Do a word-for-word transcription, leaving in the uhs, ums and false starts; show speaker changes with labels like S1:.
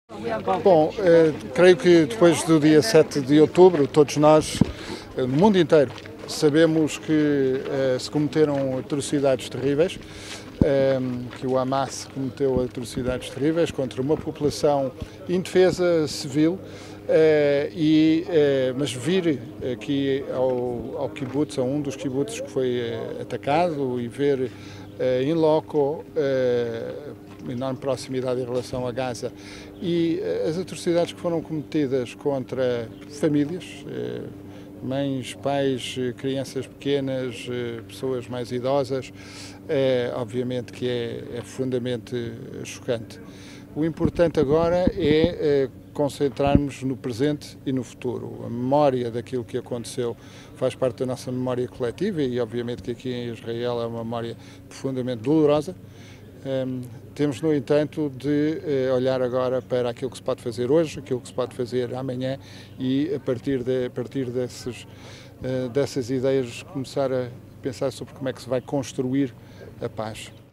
S1: Bom, eh, creio que depois do dia sete de outubro, todos nós, eh, no mundo inteiro, sabemos que eh, se cometeram atrocidades terríveis, eh, que o Hamas cometeu atrocidades terríveis contra uma população indefesa civil, eh, e, eh, mas vir aqui ao, ao kibbutz, a um dos kibbutzes que foi eh, atacado, e ver eh, in loco eh, enorme proximidade em relação a Gaza e as atrocidades que foram cometidas contra famílias, mães, pais, crianças pequenas, pessoas mais idosas, é, obviamente que é, é profundamente chocante. O importante agora é, é concentrarmos no presente e no futuro. A memória daquilo que aconteceu faz parte da nossa memória coletiva e obviamente que aqui em Israel é uma memória profundamente dolorosa. Um, temos, no entanto, de uh, olhar agora para aquilo que se pode fazer hoje, aquilo que se pode fazer amanhã e, a partir, de, a partir desses, uh, dessas ideias, começar a pensar sobre como é que se vai construir a paz.